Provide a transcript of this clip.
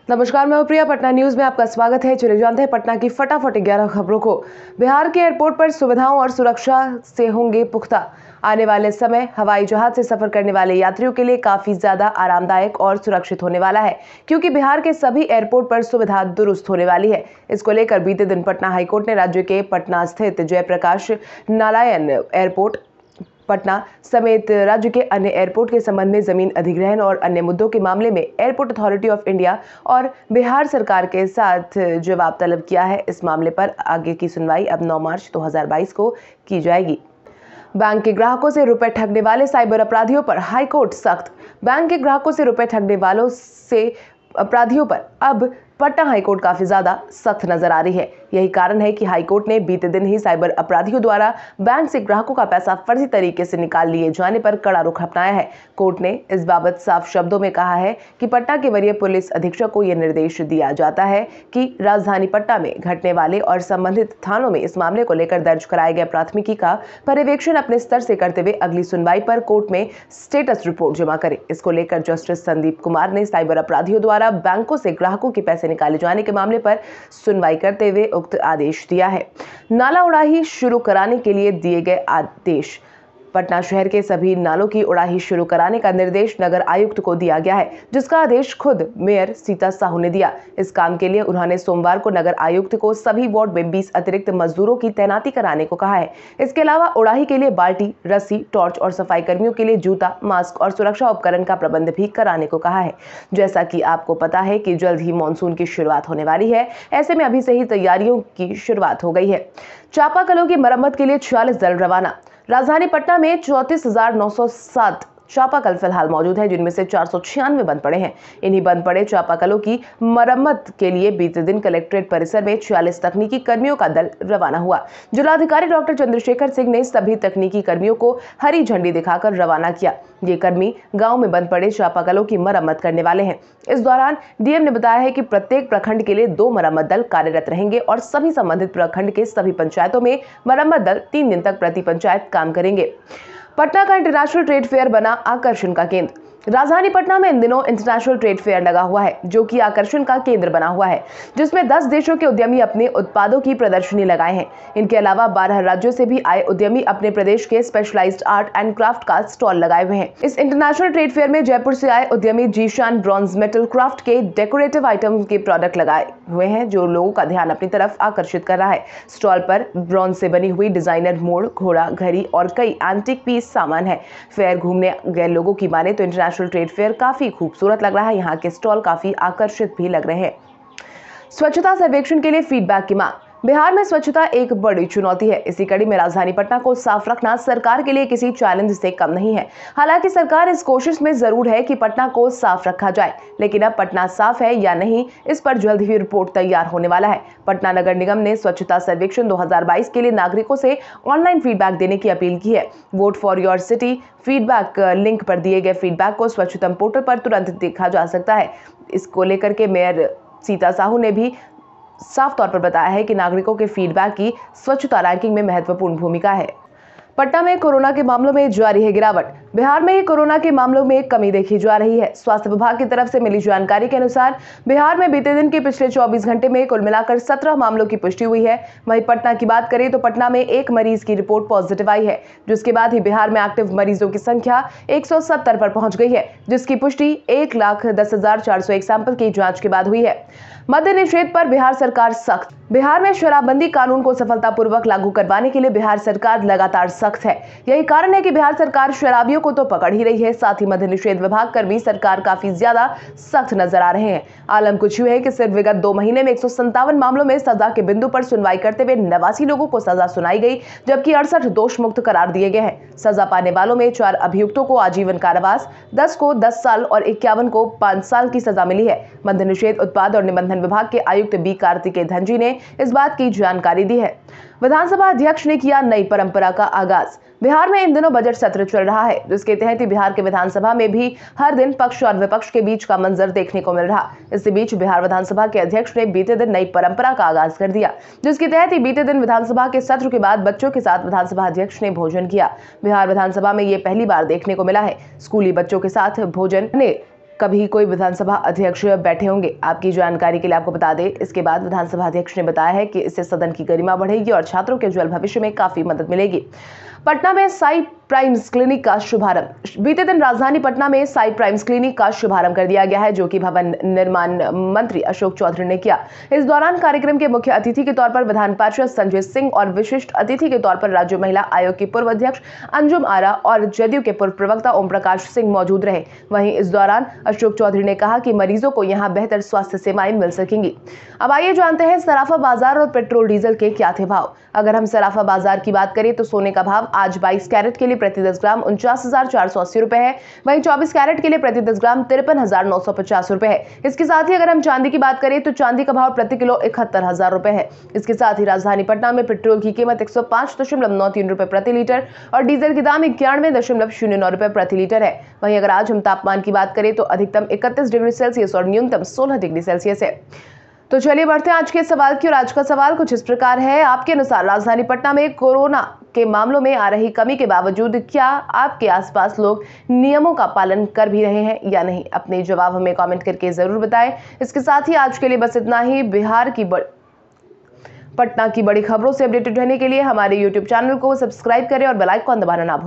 नमस्कार, मैं प्रिया। पटना न्यूज में आपका स्वागत है। चले जानते हैं पटना की फटाफट 11 खबरों को। बिहार के एयरपोर्ट पर सुविधाओं और सुरक्षा से होंगे पुख्ता। आने वाले समय हवाई जहाज से सफर करने वाले यात्रियों के लिए काफी ज्यादा आरामदायक और सुरक्षित होने वाला है, क्योंकि बिहार के सभी एयरपोर्ट पर सुविधा दुरुस्त होने वाली है। इसको लेकर बीते दिन पटना हाईकोर्ट ने राज्य के पटना स्थित जयप्रकाश नारायण एयरपोर्ट पटना समेत राज्य के अन्य एयरपोर्ट के संबंध में जमीन अधिग्रहण और अन्य मुद्दों के मामले में एयरपोर्ट अथॉरिटी ऑफ इंडिया और बिहार सरकार के साथ जवाब तलब किया है। इस मामले पर आगे की सुनवाई अब 9 मार्च 2022 को की जाएगी। बैंक के ग्राहकों से रुपए ठगने वाले साइबर अपराधियों पर हाईकोर्ट सख्त। बैंक के ग्राहकों से रुपए ठगने वालों से अपराधियों पर अब पटना हाईकोर्ट काफी ज्यादा सख्त नजर आ रही है। यही कारण है कि हाईकोर्ट ने बीते दिन ही साइबर अपराधियों द्वारा बैंक से ग्राहकों का पैसा फर्जी तरीके से निकाल लिए जाने पर कड़ा रुख अपनाया है। कोर्ट ने इस बाबत साफ शब्दों में कहा है कि पटना के वरीय पुलिस अधीक्षक को यह निर्देश दिया जाता है कि राजधानी पटना में घटने वाले और संबंधित थानों में इस मामले को लेकर दर्ज कराए गए प्राथमिकी का पर्यवेक्षण अपने स्तर से करते हुए अगली सुनवाई पर कोर्ट में स्टेटस रिपोर्ट जमा करे। इसको लेकर जस्टिस संदीप कुमार ने साइबर अपराधियों द्वारा बैंकों से ग्राहकों के पैसे निकाले जाने के मामले पर सुनवाई करते हुए उक्त आदेश दिया है। नाला उड़ाही शुरू कराने के लिए दिए गए आदेश। पटना शहर के सभी नालों की उड़ाही शुरू कराने का निर्देश नगर आयुक्त को दिया गया है, जिसका आदेश खुद मेयर सीता साहू ने दिया। इस काम के लिए उन्होंने सोमवार को नगर आयुक्त को सभी वार्ड में 20 अतिरिक्त मजदूरों की तैनाती कराने को कहा है। इसके अलावा उड़ाही के लिए बाल्टी, रस्सी, टॉर्च और सफाई कर्मियों के लिए जूता, मास्क और सुरक्षा उपकरण का प्रबंध भी कराने को कहा है। जैसा कि आपको पता है कि जल्द ही मानसून की शुरुआत होने वाली है, ऐसे में अभी से ही तैयारियों की शुरुआत हो गई है। चापाकलों की मरम्मत के लिए 46 दल रवाना। राजधानी पटना में 34,907 चापाकल फिलहाल मौजूद है, जिनमें से 496 बंद पड़े हैं। इन्हीं बंद पड़े चापाकलों की मरम्मत के लिए बीते दिन कलेक्ट्रेट परिसर में 46 तकनीकी कर्मियों का दल रवाना हुआ। जिलाधिकारी डॉक्टर चंद्रशेखर सिंह ने सभी तकनीकी कर्मियों को हरी झंडी दिखाकर रवाना किया। ये कर्मी गांव में बंद पड़े चापाकलों की मरम्मत करने वाले हैं। इस दौरान डीएम ने बताया है कि प्रत्येक प्रखंड के लिए 2 मरम्मत दल कार्यरत रहेंगे और सभी संबंधित प्रखंड के सभी पंचायतों में मरम्मत दल 3 दिन तक प्रति पंचायत काम करेंगे। पटना का इंटरनेशनल ट्रेड फेयर बना आकर्षण का केंद्र। राजधानी पटना में इन दिनों इंटरनेशनल ट्रेड फेयर लगा हुआ है, जो कि आकर्षण का केंद्र बना हुआ है, जिसमें 10 देशों के उद्यमी अपने उत्पादों की प्रदर्शनी लगाए हैं। इनके अलावा 12 राज्यों से भी आए उद्यमी अपने प्रदेश के स्पेशलाइज्ड आर्ट एंड क्राफ्ट का स्टॉल लगाए हुए हैं। इस इंटरनेशनल ट्रेड फेयर में जयपुर से आए उद्यमी जीशान ब्रॉन्ज मेटल क्राफ्ट के डेकोरेटिव आइटम के प्रोडक्ट लगाए हुए हैं, जो लोगों का ध्यान अपनी तरफ आकर्षित कर रहा है। स्टॉल पर ब्रॉन्ज से बनी हुई डिजाइनर मोड़, घोड़ा, घड़ी और कई एंटीक पीस सामान है। फेयर घूमने गए लोगों की माने तो इंटरनेशनल ट्रेड फेयर काफी खूबसूरत लग रहा है। यहाँ के स्टॉल काफी आकर्षित भी लग रहे हैं। स्वच्छता सर्वेक्षण के लिए फीडबैक की मांग। बिहार में स्वच्छता एक बड़ी चुनौती है। इसी कड़ी में राजधानी पटना को साफ रखना सरकार के लिए किसी चैलेंज से कम नहीं है। हालांकि सरकार इस कोशिश में जरूर है कि पटना को साफ रखा जाए, लेकिन अब पटना साफ है या नहीं, इस पर जल्द ही रिपोर्ट तैयार होने वाला है। पटना नगर निगम ने स्वच्छता सर्वेक्षण 2022 के लिए नागरिकों से ऑनलाइन फीडबैक देने की अपील की है। Vote for your city feedback link पर दिए गए फीडबैक को स्वच्छतम पोर्टल पर तुरंत देखा जा सकता है। इसको लेकर के मेयर सीता साहू ने भी साफ तौर पर बताया है कि नागरिकों के फीडबैक की स्वच्छता रैंकिंग में महत्वपूर्ण भूमिका है। पटना में कोरोना के मामलों में जारी है गिरावट। बिहार में ही कोरोना के मामलों में कमी देखी जा रही है। स्वास्थ्य विभाग की तरफ से मिली जानकारी के अनुसार बिहार में बीते दिन के पिछले 24 घंटे में कुल मिलाकर 17 मामलों की पुष्टि हुई है। वहीं पटना की बात करें तो पटना में 1 मरीज की रिपोर्ट पॉजिटिव आई है, जिसके बाद ही बिहार में एक्टिव मरीजों की संख्या 170 पर पहुंच गई है, जिसकी पुष्टि 1,10,401 सैंपल की जांच के बाद हुई है। मद्य निषेध पर बिहार सरकार सख्त। बिहार में शराबबंदी कानून को सफलतापूर्वक लागू करवाने के लिए बिहार सरकार लगातार सख्त है। यही कारण है कि बिहार सरकार शराबियों को तो पकड़ ही रही है, साथ ही मद्य निषेध विभाग पर भी सरकार काफी ज्यादा सख्त नजर आ रहे हैं। आलम कुछ यूं है कि सिर्फ विगत 2 महीने में 157 मामलों में सजा के बिंदु पर सुनवाई करते हुए 89 लोगों को सजा सुनाई गई, जबकि 68 दोष मुक्त करार दिए गए हैं। सजा पाने वालों में 4 अभियुक्तों को आजीवन कारावास, 10 को 10 साल और 51 को 5 साल की सजा मिली है। मद्य निषेध उत्पाद और निबंधन विभाग के आयुक्त बी कार्तिकेय धनजी ने इस बात की जानकारी दी है। विधानसभा अध्यक्ष ने किया नई परंपरा का आगाज। बिहार में इन दिनों बजट सत्र चल रहा है, जिसके तहत ही बिहार के विधानसभा में भी हर दिन पक्ष और विपक्ष के बीच का मंजर देखने को मिल रहा। इसी बीच बिहार विधानसभा के अध्यक्ष ने बीते दिन नई परंपरा का आगाज कर दिया, जिसके तहत ही बीते दिन विधानसभा के सत्र के बाद बच्चों के साथ विधानसभा अध्यक्ष ने भोजन किया। बिहार विधानसभा में ये पहली बार देखने को मिला है। स्कूली बच्चों के साथ भोजन ने कभी कोई विधानसभा अध्यक्ष बैठे होंगे। आपकी जानकारी के लिए आपको बता दें, इसके बाद विधानसभा अध्यक्ष ने बताया है कि इससे सदन की गरिमा बढ़ेगी और छात्रों के उज्जवल भविष्य में काफी मदद मिलेगी। पटना में साई प्राइम्स क्लिनिक का शुभारंभ। बीते दिन राजधानी पटना में साई प्राइम्स क्लिनिक का शुभारंभ कर दिया गया है, जो कि भवन निर्माण मंत्री अशोक चौधरी ने किया। इस दौरान कार्यक्रम के मुख्य अतिथि के तौर पर विधान पार्षद संजय सिंह और विशिष्ट अतिथि के तौर पर राज्य महिला आयोग की पूर्व अध्यक्ष अंजुम आरा और जदयू के पूर्व प्रवक्ता ओम प्रकाश सिंह मौजूद रहे। वहीं इस दौरान अशोक चौधरी ने कहा कि मरीजों को यहां बेहतर स्वास्थ्य सेवाएं मिल सकेंगी। अब आइए जानते हैं सराफा बाजार और पेट्रोल डीजल के क्या थे भाव। अगर हम सराफा बाजार की बात करें तो सोने का भाव आज 22 कैरेट के लिए प्रति 10 ग्राम 49,480 रुपए है। वहीं 24 कैरेट के लिए प्रति 10 ग्राम 53,950 रुपए है। इसके साथ ही अगर हम चांदी की बात करें तो चांदी का भाव प्रति किलो 71,000 रुपए है। इसके साथ ही राजधानी पटना में पेट्रोल की कीमत 105.93 रुपए प्रति लीटर और डीजल की दाम 91.09 रुपए प्रति लीटर है। वहीं अगर आज हम तापमान की बात करें तो अधिकतम 31 डिग्री सेल्सियस और न्यूनतम 16 डिग्री सेल्सियस है। तो चलिए बढ़ते हैं आज के सवाल की। और आज का सवाल कुछ इस प्रकार है, आपके अनुसार राजधानी पटना में कोरोना के मामलों में आ रही कमी के बावजूद क्या आपके आसपास लोग नियमों का पालन कर भी रहे हैं या नहीं? अपने जवाब हमें कमेंट करके जरूर बताएं। इसके साथ ही आज के लिए बस इतना ही। पटना की बड़ी खबरों से अपडेटेड रहने के लिए हमारे YouTube चैनल को सब्सक्राइब करें और बेल आइकन दबाना ना भूलें।